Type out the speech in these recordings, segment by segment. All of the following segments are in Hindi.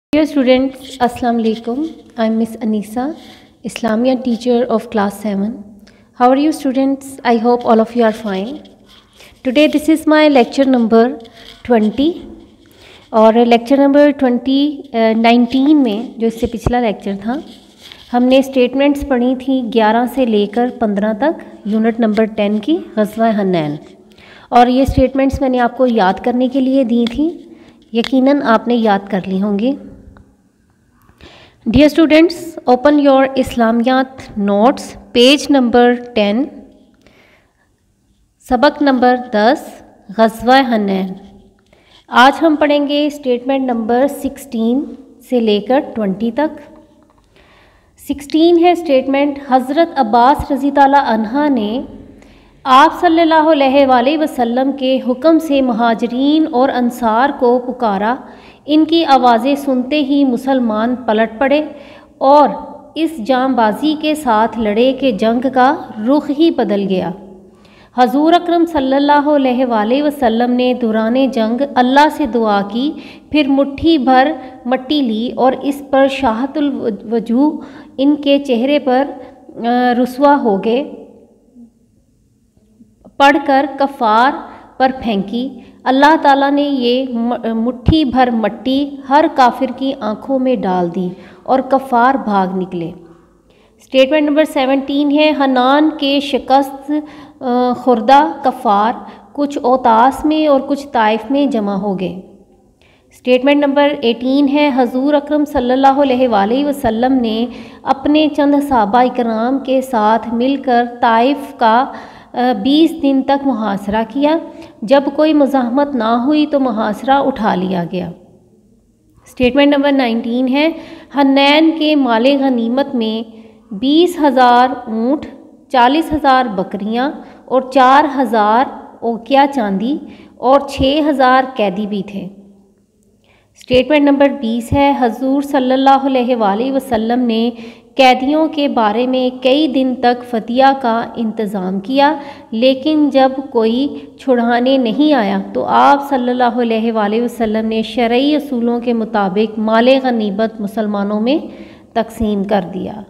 Dear students, Assalamu alaikum. I am Miss Anisa, Islamia teacher of class 7. How are you students? I hope all of you are fine. Today this is my lecture number 20 और लेक्चर नंबर 19 में जो इससे पिछला लेक्चर था हमने स्टेटमेंट्स पढ़ी थी 11 से लेकर 15 तक यूनिट नंबर 10 की ग़ज़वा हन्नैन। और ये स्टेटमेंट्स मैंने आपको याद करने के लिए दी थी, यकीनन आपने याद कर ली होंगी। Dear students, open your Islamiyat notes, page number 10, सबक नंबर 10, ग़ज़वा हन्नैन। आज हम पढ़ेंगे स्टेटमेंट नंबर 16 से लेकर 20 तक। 16 है स्टेटमेंट, हज़रत अब्बास रज़ी ताला अन्हा ने आप सल्लल्लाहु अलैहि वसल्लम के हुक्म से मुहाजिरीन और अंसार को पुकारा। इनकी आवाज़ें सुनते ही मुसलमान पलट पड़े और इस जांबाजी के साथ लड़े कि जंग का रुख ही बदल गया। हजूर अकरम सल्लल्लाहु अलैहि वसल्लम ने दौरान जंग अल्लाह से दुआ की, फिर मुट्ठी भर मट्टी ली और इस पर शाहतुल वजूह इनके चेहरे पर रुसवा हो गए पढ़कर कफ़ार पर फेंकी। अल्लाह ताला ने ये मुट्ठी भर मट्टी हर काफिर की आंखों में डाल दी और कफ़ार भाग निकले। स्टेटमेंट नंबर 17 है, हनान के शिकस्त खुर्दा कफ़ार कुछ औतास में और कुछ ताइफ में जमा हो गए। स्टेटमेंट नंबर 18 है, हजूर अकरम सल्लल्लाहु अलैहि वसल्लम ने अपने चंद सहाबा इकराम के साथ मिलकर ताइफ का 20 दिन तक मुहासरा किया। जब कोई मुज़ाहमत ना हुई तो मुहासरा उठा लिया गया। स्टेटमेंट नंबर 19 है, हन्नैन के माले गनीमत में 20,000 ऊँट, 40,000 बकरियां और 4,000 ओकिया चांदी और 6,000 कैदी भी थे। स्टेटमेंट नंबर 20 है, हजूर सल्लल्लाहु अलैहि वसल्लम ने कैदियों के बारे में कई दिन तक फतिया का इंतज़ाम किया, लेकिन जब कोई छुड़ाने नहीं आया तो आप सल्लल्लाहु अलैहि वसल्लम ने शरई असूलों के मुताबिक माले गनीमत मुसलमानों में तकसीम कर दिया।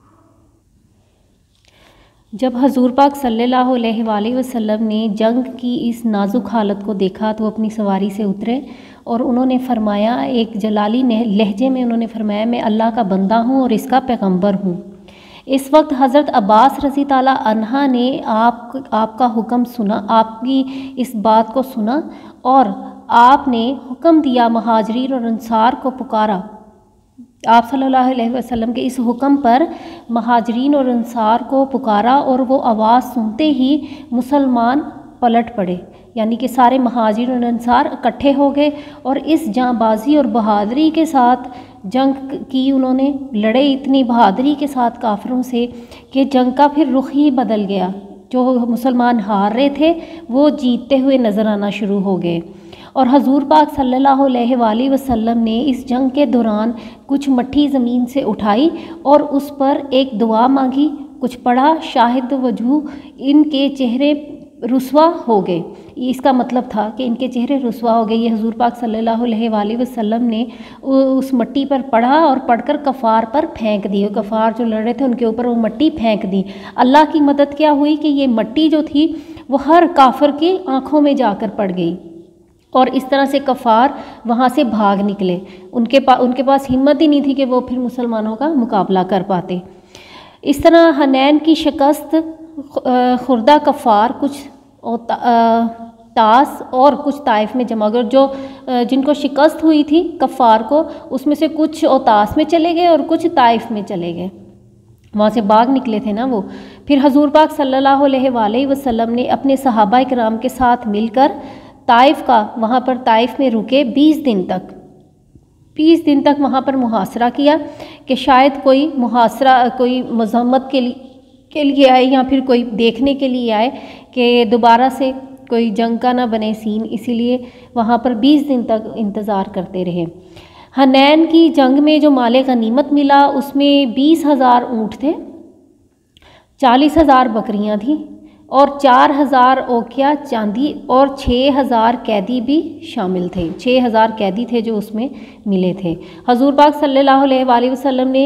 जब हजूर पाक सल्लल्लाहु अलैहि वसल्लम ने जंग की इस नाजुक हालत को देखा तो अपनी सवारी से उतरे और उन्होंने फरमाया, एक जलाली लहजे में उन्होंने फरमाया, मैं अल्लाह का बंदा हूँ और इसका पैगंबर हूँ। इस वक्त हज़रत अब्बास रज़ी ताला अन्हा ने आपका हुक्म सुना, आपकी इस बात को सुना और आपने हुक्म दिया, मुहाजिरीन और अंसार को पुकारा। आप सल्लल्लाहु अलैहि वसल्लम के इस हुक्म पर मुहाजिरीन और अंसार को पुकारा और वो आवाज़ सुनते ही मुसलमान पलट पड़े, यानी कि सारे मुहाजिर और अंसार इकट्ठे हो गए और इस जांबाजी और बहादुरी के साथ जंग की। उन्होंने लड़े इतनी बहादुरी के साथ काफिरों से कि जंग का फिर रुख ही बदल गया। जो मुसलमान हार रहे थे वो जीतते हुए नज़र आना शुरू हो गए। और हजूर पाक सल्लल्लाहु अलैहि वसल्लम ने इस जंग के दौरान कुछ मट्टी ज़मीन से उठाई और उस पर एक दुआ मांगी, कुछ पढ़ा, शाहिद वजूह इनके चेहरे रुसवा हो गए। इसका मतलब था कि इनके चेहरे रुसवा हो गए। ये हजूर पाक सल्लल्लाहु अलैहि वसल्लम ने उस मट्टी पर पढ़ा और पढ़कर कफ़ार पर फेंक दी। कफ़ार जो लड़ रहे थे उनके ऊपर वो मट्टी फेंक दी। अल्लाह की मदद क्या हुई कि ये मट्टी जो थी वो हर काफिर की आँखों में जाकर पड़ गई और इस तरह से कफ़ार वहाँ से भाग निकले। उनके पास हिम्मत ही नहीं थी कि वो फिर मुसलमानों का मुकाबला कर पाते। इस तरह हनैन की शिकस्त खुर्दा कफ़ार कुछ तास और कुछ ताइफ में जमा गए। जो जिनको शिकस्त हुई थी कफ़ार को, उसमें से कुछ औतास में चले गए और कुछ ताइफ में चले गए, वहाँ से भाग निकले थे ना वो। फिर हजूर पाक सल्लल्लाहु अलैहि वसल्लम ने अपने सहाबा इकराम के साथ मिलकर ताइफ का वहाँ पर ताइफ में रुके 20 दिन तक वहाँ पर मुहासरा किया कि शायद कोई मज़म्मत के लिए आए या फिर कोई देखने के लिए आए कि दोबारा से कोई जंग का ना बने सीन। इसीलिए वहाँ पर 20 दिन तक इंतज़ार करते रहे। हनैन की जंग में जो माले गनीमत मिला उसमें 20,000 ऊँट थे, 40,000 बकरियाँ थीं, और 4000 औकिया चांदी और 6000 कैदी भी शामिल थे। 6000 कैदी थे जो उसमें मिले थे। हजूर पाक सल्लल्लाहु अलैहि वसल्लम ने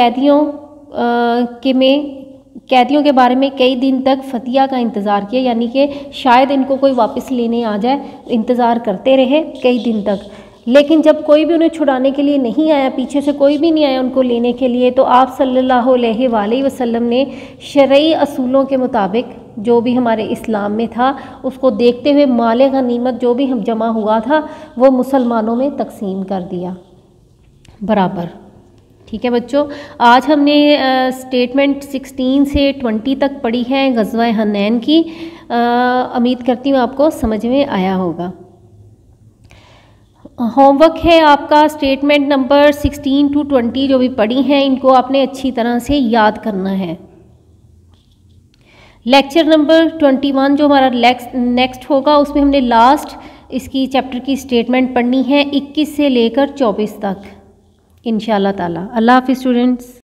कैदियों के बारे में कई दिन तक फतिया का इंतज़ार किया, यानी कि शायद इनको कोई वापस लेने आ जाए, इंतज़ार करते रहे कई दिन तक। लेकिन जब कोई भी उन्हें छुड़ाने के लिए नहीं आया, पीछे से कोई भी नहीं आया उनको लेने के लिए, तो आप सल्लल्लाहु अलैहि वसल्लम ने शरई असूलों के मुताबिक जो भी हमारे इस्लाम में था उसको देखते हुए माले गनीमत जो भी हम जमा हुआ था वो मुसलमानों में तकसीम कर दिया बराबर। ठीक है बच्चों, आज हमने स्टेटमेंट 16 से 20 तक पढ़ी है ग़ज़वा हनैन की। उम्मीद करती हूँ आपको समझ में आया होगा। होमवर्क है आपका स्टेटमेंट नंबर 16 to 20 जो भी पढ़ी हैं इनको आपने अच्छी तरह से याद करना है। लेक्चर नंबर 21 जो हमारा नेक्स्ट होगा उसमें हमने लास्ट इसकी चैप्टर की स्टेटमेंट पढ़नी है 21 से लेकर 24 तक इंशाअल्लाह ताला। अल्लाह हाफ़िज़ स्टूडेंट्स।